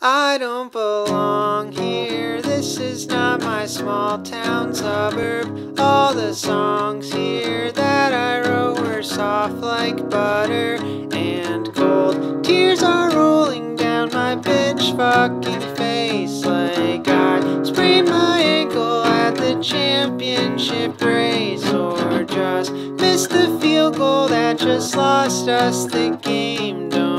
I don't belong here, this is not my small town suburb. All the songs here that I wrote were soft like butter and cold. Tears are rolling down my bitch fucking face like I sprained my ankle at the championship race, or just missed the field goal that just lost us the game. Don't